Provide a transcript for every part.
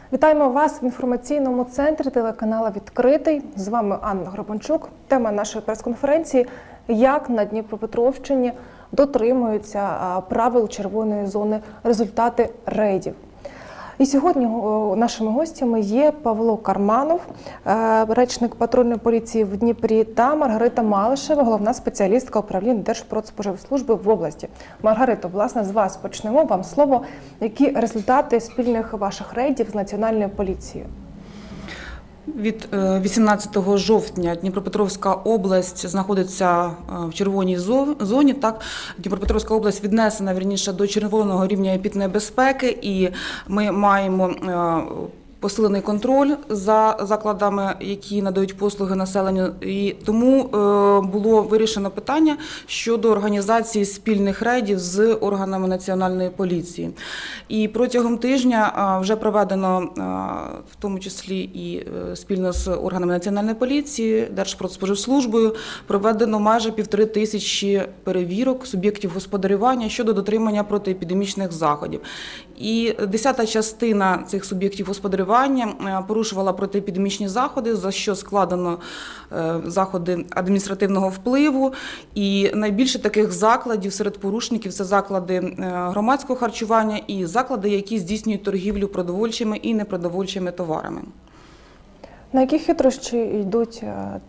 Вітаємо вас в інформаційному центрі телеканалу «Відкритий». З вами Анна Грабанчук. Тема нашої прес-конференції – як на Дніпропетровщині дотримуються правил червоної зони, результати рейдів. І сьогодні нашими гостями є Павло Карманов, речник патрульної поліції в Дніпрі, та Маргарита Малишева, головна спеціалістка управління Держпродспоживслужби в області. Маргарито, власне, з вас почнемо. Вам слово. Які результати спільних ваших рейдів з Національною поліцією? Від 18 жовтня Дніпропетровська область знаходиться в червоній зоні. Так, Дніпропетровська область віднесена, вірніше, до червоного рівня епіднебезпеки, і ми маємо посилений контроль за закладами, які надають послуги населенню. І тому було вирішено питання щодо організації спільних рейдів з органами Національної поліції. І протягом тижня вже проведено, в тому числі і спільно з органами Національної поліції, Держпродспоживслужбою, проведено майже 1500 перевірок суб'єктів господарювання щодо дотримання протиепідемічних заходів. І 10-та частина цих суб'єктів господарювання порушувала протиепідемічні заходи, за що складено заходи адміністративного впливу. І найбільше таких закладів серед порушників – це заклади громадського харчування і заклади, які здійснюють торгівлю продовольчими і непродовольчими товарами. На які хитрощі йдуть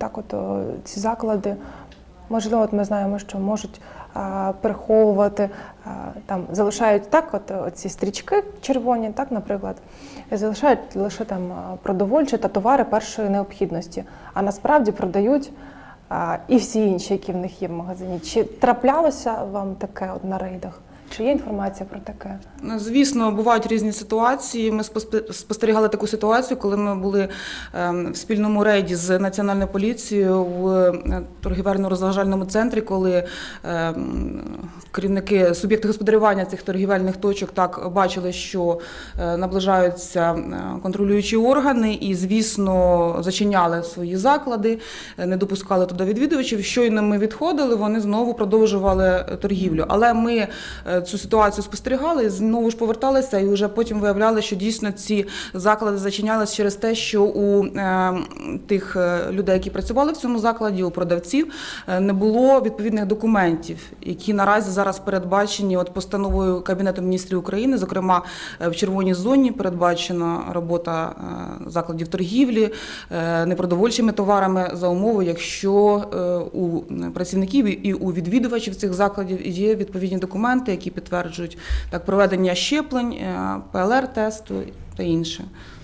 ці заклади? Можливо, ми знаємо, що можуть приховувати, залишають ці стрічки червоні, наприклад, залишають лише продовольчі та товари першої необхідності, а насправді продають і всі інші, які в них є в магазині. Чи траплялося вам таке на рейдах? Чи є інформація про таке? Звісно, бувають різні ситуації. Ми спостерігали таку ситуацію, коли ми були в спільному рейді з Національною поліцією в торгівельно-розважальному центрі, коли керівники, суб'єкти господарювання цих торгівельних точок бачили, що наближаються контролюючі органи і, звісно, зачиняли свої заклади, не допускали туди відвідувачів. Щойно ми відходили, вони знову продовжували торгівлю. Але ми цю ситуацію спостерігали, і знову ж поверталися, і вже потім виявляли, що дійсно ці заклади зачинялись через те, що у тих людей, які працювали в цьому закладі, у продавців, не було відповідних документів, які наразі зараз передбачені постановою Кабінету міністрів України. Зокрема, в червоній зоні передбачена робота закладів торгівлі непродовольчими товарами за умови, якщо у працівників і у відвідувачів цих закладів є відповідні документи, які підтверджують проведення щеплень, ПЛР-тесту та інше.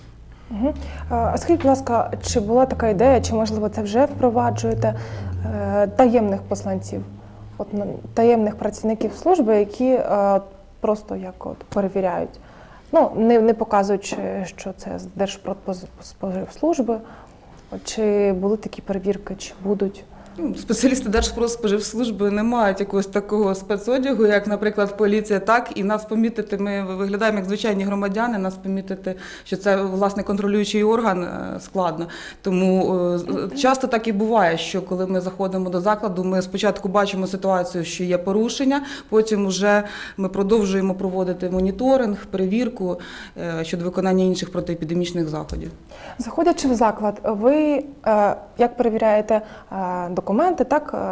А скажіть, будь ласка, чи була така ідея, чи, можливо, це вже впроваджуєте, таємних посланців, таємних працівників служби, які просто перевіряють, не показуючи, що це з Держпродспоживслужби, чи були такі перевірки, чи будуть? Спеціалісти Держпродспоживслужби не мають якогось такого спецодягу, як, наприклад, поліція, і нас помітити, ми виглядаємо як звичайні громадяни, нас помітити, що це, власне, контролюючий орган, складно. Тому часто так і буває, що коли ми заходимо до закладу, ми спочатку бачимо ситуацію, що є порушення, потім вже ми продовжуємо проводити моніторинг, перевірку щодо виконання інших протиепідемічних заходів. Заходячи в заклад, ви як перевіряєте документи,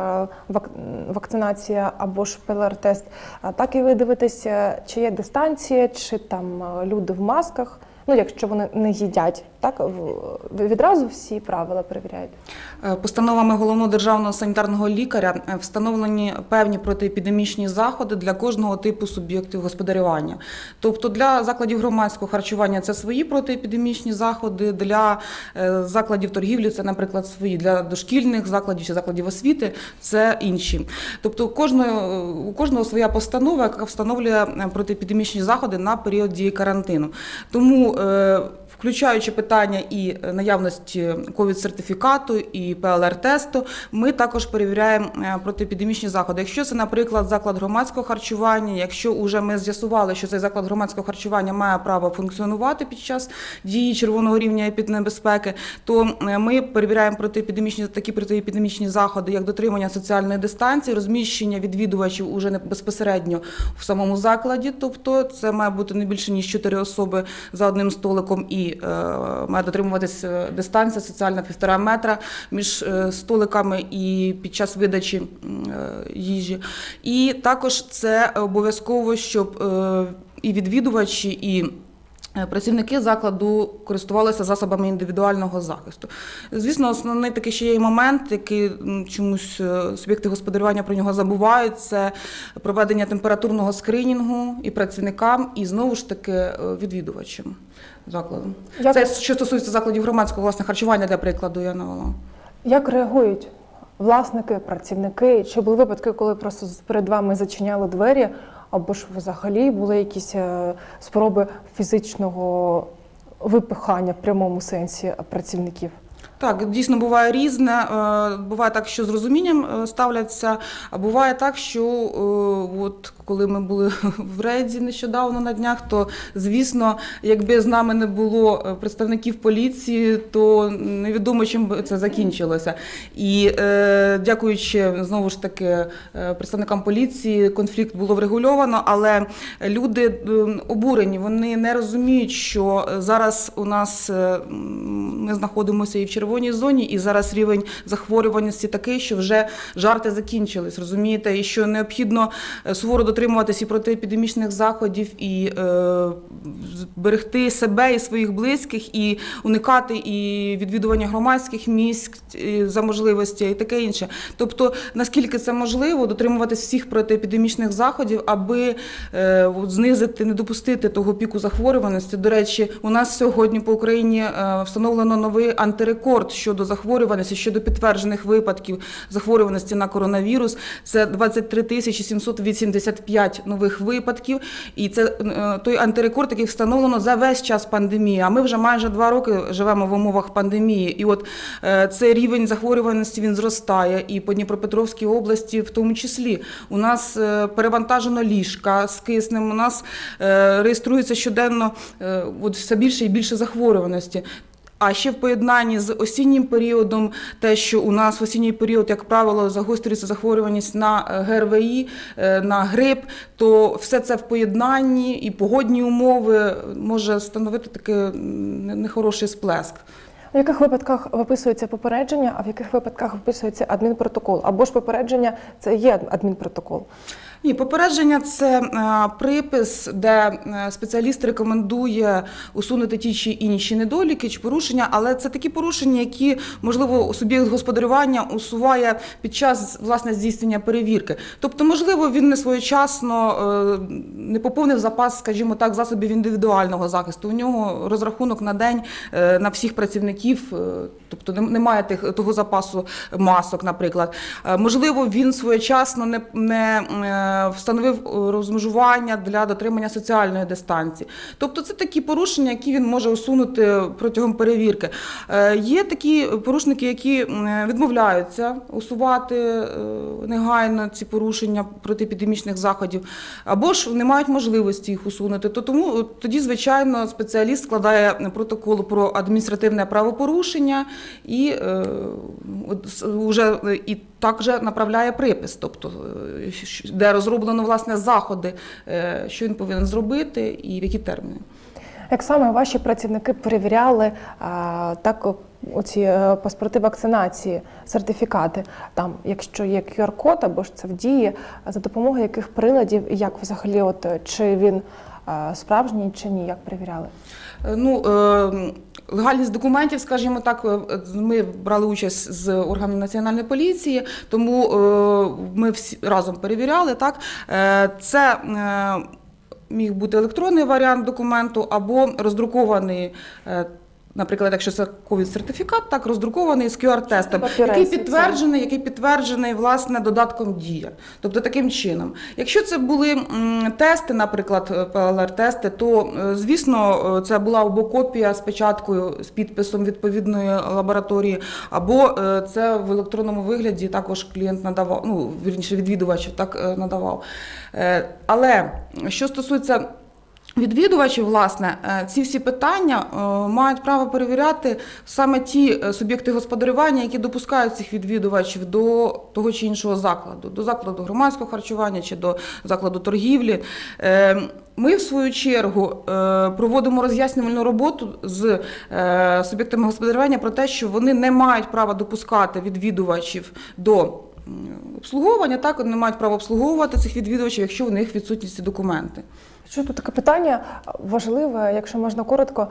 вакцинація або ж ПЛР-тест, так і ви дивитеся, чи є дистанція, чи там люди в масках, якщо вони не їдять, ви відразу всі правила перевіряєте? Постановами Головного державного санітарного лікаря встановлені певні протиепідемічні заходи для кожного типу суб'єктів господарювання. Тобто для закладів громадського харчування це свої протиепідемічні заходи, для закладів торгівлі це, наприклад, свої, для дошкільних закладів чи закладів освіти це інші. Тобто у кожного своя постанова, яка встановлює протиепідемічні заходи на період дії карантину. Тому включаючи питання і наявності ковід-сертифікату, і ПЛР-тесту, ми також перевіряємо протиепідемічні заходи. Якщо це, наприклад, заклад громадського харчування, якщо вже ми з'ясували, що цей заклад громадського харчування має право функціонувати під час дії червоного рівня епіднебезпеки, то ми перевіряємо такі протиепідемічні заходи, як дотримання соціальної дистанції, розміщення відвідувачів уже не безпосередньо в самому закладі, тобто це має бути не більше, ніж 4 особи за одним столиком і і має дотримуватись дистанція соціальна 1,5 метра між столиками і під час видачі їжі. І також це обов'язково, щоб і відвідувачі, і працівники закладу користувалися засобами індивідуального захисту. Звісно, основний такий ще є момент, який чомусь суб'єкти господарювання про нього забувають, це проведення температурного скринінгу і працівникам, і знову ж таки відвідувачам закладу. Це що стосується закладів громадського власне харчування, для прикладу, я навела. Як реагують власники, працівники? Чи були випадки, коли просто перед вами зачиняли двері, або ж взагалі були якісь спроби фізичного випихання в прямому сенсі працівників? Так, дійсно буває різне. Буває так, що з розумінням ставляться, а буває так, що от коли ми були в рейді нещодавно на днях, то, звісно, якби з нами не було представників поліції, то невідомо, чим би це закінчилося. І дякуючи, знову ж таки, представникам поліції, конфлікт було врегульовано, але люди обурені, вони не розуміють, що зараз у нас ми знаходимося і в червоній зоні, і зараз рівень захворюваності такий, що вже жарти закінчились, розумієте, і що необхідно суворо дотримуватися і протиепідемічних заходів, і берегти себе і своїх близьких, і уникати і відвідування громадських місць за можливості, і таке інше. Тобто, наскільки це можливо, дотримуватись всіх протиепідемічних заходів, аби знизити, не допустити того піку захворюваності. До речі, у нас сьогодні по Україні встановлено новий антирекорд щодо захворюваності, щодо підтверджених випадків захворюваності на коронавірус. Це 23 785 нових випадків. І це той антирекорд, який встановлено за весь час пандемії. А ми вже майже 2 роки живемо в умовах пандемії. І от цей рівень захворюваності, він зростає. І по Дніпропетровській області в тому числі. У нас перевантажено ліжка з киснем, у нас реєструється щоденно от все більше і більше захворюваності. А ще в поєднанні з осіннім періодом, те, що у нас в осінній період, як правило, загострюється захворюваність на ГРВІ, на грип, то все це в поєднанні і погодні умови може становити такий нехороший сплеск. В яких випадках виписується попередження, а в яких випадках виписується адмінпротокол? Або ж попередження – це є адмінпротокол? Ні, попередження – це припис, де спеціаліст рекомендує усунути ті чи інші недоліки чи порушення, але це такі порушення, які, можливо, суб'єкт господарювання усуває під час, власне, здійснення перевірки. Тобто, можливо, він не своєчасно не поповнив запас, скажімо так, засобів індивідуального захисту. У нього розрахунок на день на всіх працівників, тобто немає того запасу масок, наприклад. Можливо, він своєчасно не встановив розмежування для дотримання соціальної дистанції. Тобто це такі порушення, які він може усунути протягом перевірки. Є такі порушники, які відмовляються усувати негайно ці порушення протиепідемічних заходів, або ж не мають можливості їх усунути. Тому тоді, звичайно, спеціаліст складає протокол про адміністративне правопорушення і також направляє припис, тобто де розроблено, власне, заходи, що він повинен зробити і в які терміни. Як саме ваші працівники перевіряли оці паспорти вакцинації, сертифікати, там, якщо є QR-код або ж це в дії, за допомогою яких приладів і як взагалі, чи він справжній, чи ні, як перевіряли? Легальність документів, скажімо так, ми брали участь з органами Національної поліції, тому ми всі разом перевіряли. Так? Це міг бути електронний варіант документу або роздрукований, наприклад, якщо це ковід-сертифікат, так, роздрукований з QR-тестом, який підтверджений, власне, додатком «Дія». Тобто таким чином. Якщо це були тести, наприклад, ПЛР-тести, то, звісно, це була або копія з печаткою, з підписом відповідної лабораторії, або це в електронному вигляді також клієнт надавав, вірніше, відвідувач так надавав. Але що стосується Відвідувачі, власне, ці всі питання мають право перевіряти саме ті суб'єкти господарювання, які допускають цих відвідувачів до того чи іншого закладу, до закладу громадського харчування чи до закладу торгівлі. Ми, в свою чергу, проводимо роз'яснювальну роботу з суб'єктами господарювання про те, що вони не мають права допускати відвідувачів до обслуговування, так, вони не мають права обслуговувати цих відвідувачів, якщо у них відсутні ці документи. Що тут таке питання важливе, якщо можна коротко,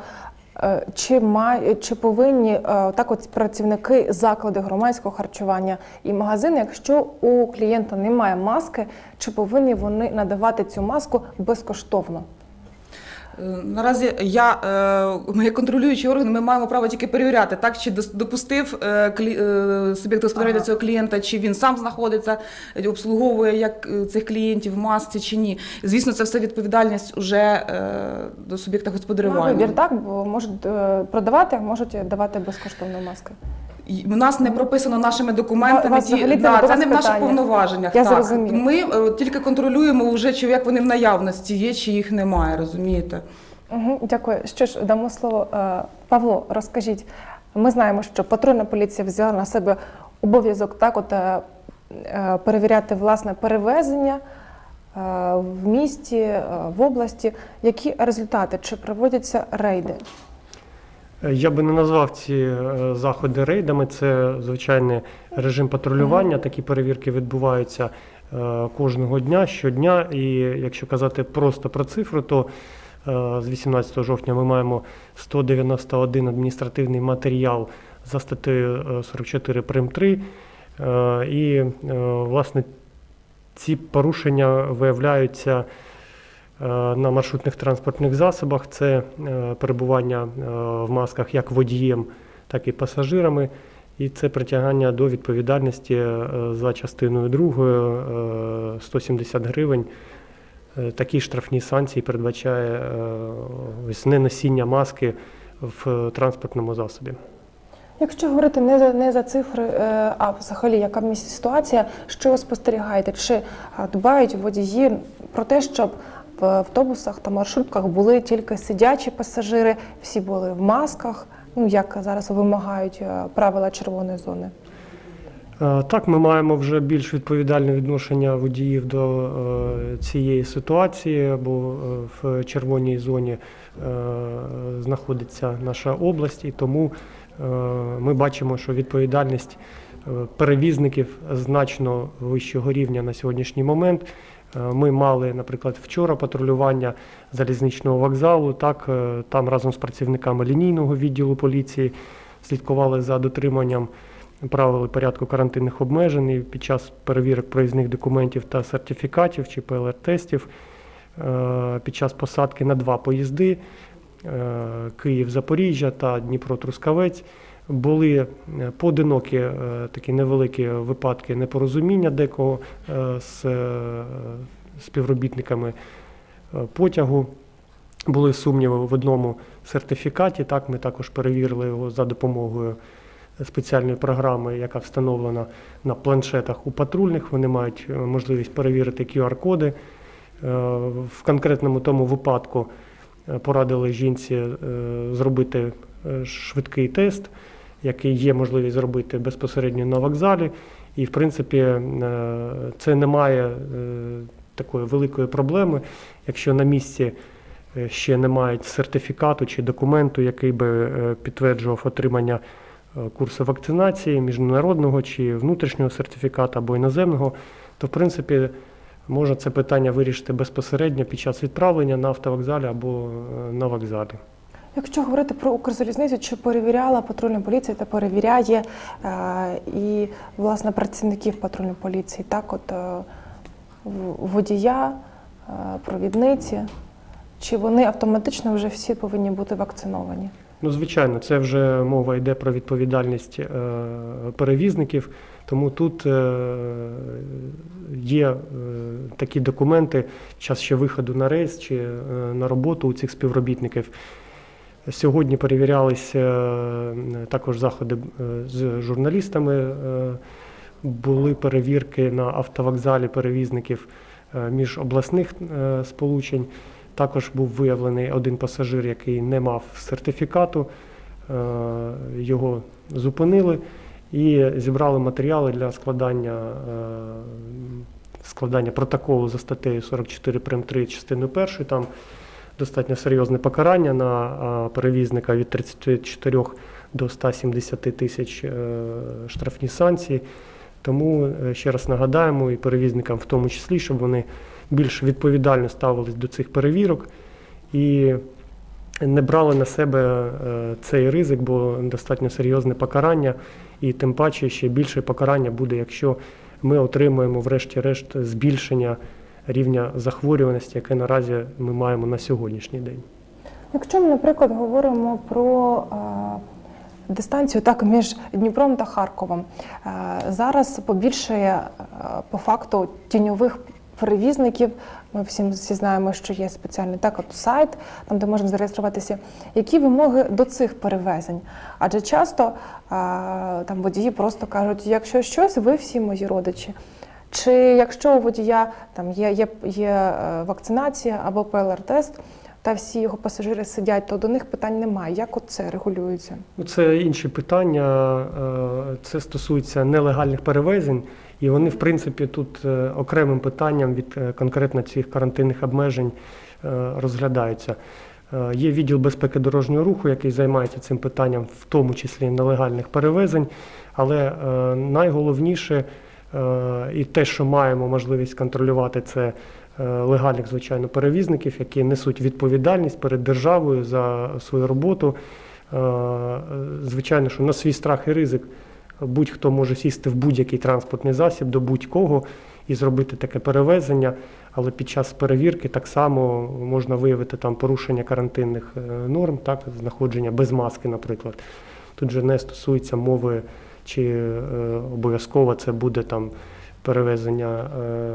чи повинні так от працівники заклади громадського харчування і магазини, якщо у клієнта немає маски, чи повинні вони надавати цю маску безкоштовно? Наразі ми, як контролюючі органи, ми маємо право тільки перевіряти, так, чи допустив суб'єкт господарювання цього клієнта, чи він сам знаходиться, обслуговує як цих клієнтів в масці, чи ні. Звісно, це все відповідальність уже до суб'єкта господарювання. Вибір, так, бо можуть продавати, можуть давати безкоштовно маски. У нас не прописано нашими документами, Вас взагалі це не в наших повноваженнях. Я так. зрозуміла. Ми тільки контролюємо вже, чи як вони в наявності є, чи їх немає, розумієте? Дякую. Що ж, дамо слово Павло, розкажіть. Ми знаємо, що патрульна поліція взяла на себе обов'язок так от перевіряти власне перевезення в місті, в області. Які результати? Чи проводяться рейди? Я би не назвав ці заходи рейдами, це звичайний режим патрулювання, такі перевірки відбуваються кожного дня, щодня, і якщо казати просто про цифру, то з 18 жовтня ми маємо 191 адміністративний матеріал за статтею 44 прим. 3, і, власне, ці порушення виявляються на маршрутних транспортних засобах. Це перебування в масках як водієм, так і пасажирами. І це притягання до відповідальності за частиною 2 170 гривень. Такі штрафні санкції передбачає неносіння маски в транспортному засобі. Якщо говорити не за цифри, а взагалі яка в місті ситуація, що ви спостерігаєте? Чи дбають водії про те, щоб в автобусах та маршрутках були тільки сидячі пасажири, всі були в масках, як зараз вимагають правила червоної зони? Так, ми маємо вже більш відповідальне відношення водіїв до цієї ситуації, бо в червоній зоні знаходиться наша область, і тому ми бачимо, що відповідальність перевізників значно вищого рівня на сьогоднішній момент. Ми мали, наприклад, вчора патрулювання залізничного вокзалу, так, там разом з працівниками лінійного відділу поліції слідкували за дотриманням правил і порядку карантинних обмежень і під час перевірок проїзних документів та сертифікатів чи ПЛР-тестів під час посадки на 2 поїзди Київ-Запоріжжя та Дніпро-Трускавець були поодинокі такі невеликі випадки непорозуміння декого з співробітниками потягу. Були сумніви в одному сертифікаті, так, ми також перевірили його за допомогою спеціальної програми, яка встановлена на планшетах у патрульних. Вони мають можливість перевірити QR-коди. В конкретному тому випадку порадили жінці зробити швидкий тест, який є можливість зробити безпосередньо на вокзалі. І, в принципі, це не має такої великої проблеми, якщо на місці ще немає сертифікату чи документу, який би підтверджував отримання курсу вакцинації, міжнародного чи внутрішнього сертифікату або іноземного, то, в принципі, можна це питання вирішити безпосередньо під час відправлення на автовокзалі або на вокзалі. Якщо говорити про Укрзалізницю, чи перевіряла патрульна поліція та перевіряє і, власне, працівників патрульної поліції, так, от водія, провідниці, чи вони автоматично вже всі повинні бути вакциновані? Ну, звичайно, це вже мова йде про відповідальність перевізників, тому тут є такі документи в час ще виходу на рейс чи на роботу у цих співробітників. Сьогодні перевірялися також заходи з журналістами, були перевірки на автовокзалі перевізників міжобласних сполучень. Також був виявлений один пасажир, який не мав сертифікату, його зупинили і зібрали матеріали для складання протоколу за статтею 44 прим. 3 частиною 1. Там достатньо серйозне покарання на перевізника від 34 до 170 тисяч штрафні санкції. Тому ще раз нагадаємо і перевізникам в тому числі, щоб вони більш відповідально ставились до цих перевірок і не брали на себе цей ризик, бо достатньо серйозне покарання, і тим паче ще більше покарання буде, якщо ми отримаємо врешті-решт збільшення рівня захворюваності, яке наразі ми маємо на сьогоднішній день. Якщо ми, наприклад, говоримо про дистанцію так між Дніпром та Харковом, зараз побільшає по факту тіньових перевізників. Ми всі знаємо, що є спеціальний сайт, там де можна зареєструватися. Які вимоги до цих перевезень? Адже часто там водії просто кажуть, якщо щось, ви всі мої родичі. Чи якщо у водія там є вакцинація або ПЛР-тест, та всі його пасажири сидять, то до них питань немає. Як це регулюється? Це інші питання. Це стосується нелегальних перевезень. І вони, в принципі, тут окремим питанням від конкретно цих карантинних обмежень розглядаються. Є відділ безпеки дорожнього руху, який займається цим питанням, в тому числі нелегальних перевезень. Але найголовніше і те, що маємо можливість контролювати, це легальних, звичайно, перевізників, які несуть відповідальність перед державою за свою роботу. Звичайно, що на свій страх і ризик будь-хто може сісти в будь-який транспортний засіб до будь-кого і зробити таке перевезення, але під час перевірки так само можна виявити там порушення карантинних норм, знаходження без маски, наприклад. Тут же не стосується мови, чи обов'язково це буде там перевезення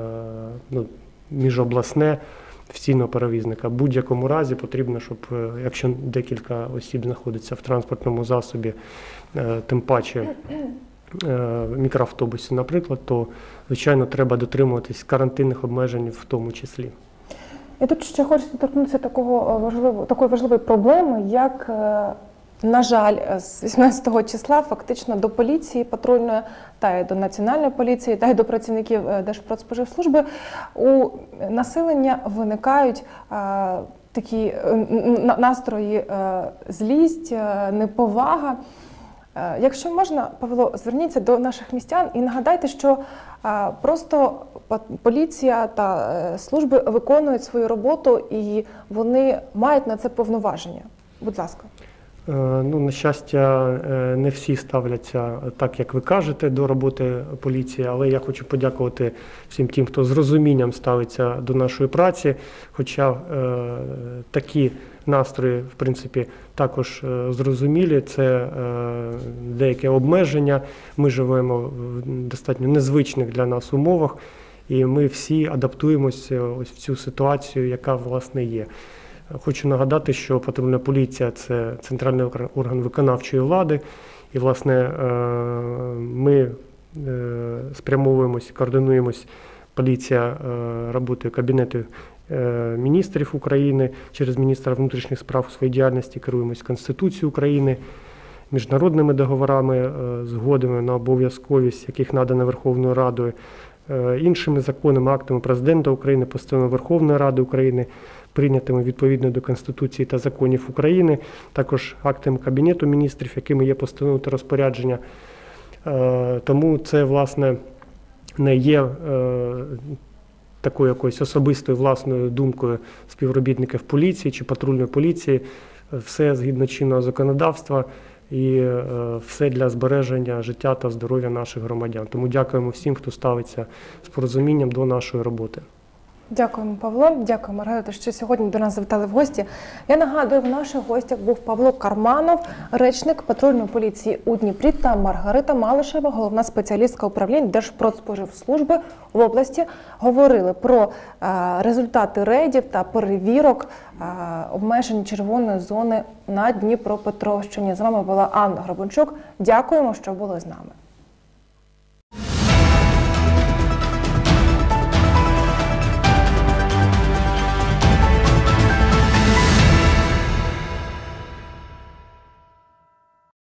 міжобласне офіційного перевізника. В будь-якому разі потрібно, щоб якщо декілька осіб знаходиться в транспортному засобі, тим паче в мікроавтобусі, наприклад, то, звичайно, треба дотримуватись карантинних обмежень в тому числі. І тут ще хочеться торкнутися такої важливої проблеми, як, на жаль, з 18 числа фактично до поліції патрульної, та й до Національної поліції, та й до працівників Держпродспоживслужби у населення виникають такі настрої злість, неповага. Якщо можна, Павло, зверніться до наших містян і нагадайте, що просто поліція та служби виконують свою роботу і вони мають на це повноваження. Будь ласка. На щастя, не всі ставляться так, як ви кажете, до роботи поліції, але я хочу подякувати всім тим, хто з розумінням ставиться до нашої праці, хоча такі настрої, в принципі, також зрозумілі, це деяке обмеження, ми живемо в достатньо незвичних для нас умовах, і ми всі адаптуємося ось в цю ситуацію, яка, власне, є. Хочу нагадати, що патрульна поліція – це центральний орган виконавчої влади, і, власне, ми спрямовуємось, координуємось, поліція роботою Кабінету міністрів України, через міністра внутрішніх справ у своїй діяльності керуємось Конституцією України, міжнародними договорами, згодами на обов'язковість, яких надано Верховною Радою, іншими законами, актами Президента України, постановами Верховної Ради України, прийнятими відповідно до Конституції та законів України, також актами Кабінету міністрів, якими є постанови та розпорядження. Тому це, власне, не є такою якоюсь особистою власною думкою співробітників поліції чи патрульної поліції. Все згідно чинного законодавства і все для збереження життя та здоров'я наших громадян. Тому дякуємо всім, хто ставиться з порозумінням до нашої роботи. Дякуємо, Павло. Дякую, Маргарита, що сьогодні до нас завітали в гості. Я нагадую, в наших гостях був Павло Карманов, речник патрульної поліції у Дніпрі, та Маргарита Малишева, головна спеціалістка управління Держпродспоживслужби в області. Говорили про результати рейдів та перевірок обмежень червоної зони на Дніпропетровщині. З вами була Анна Гребенчук. Дякуємо, що були з нами.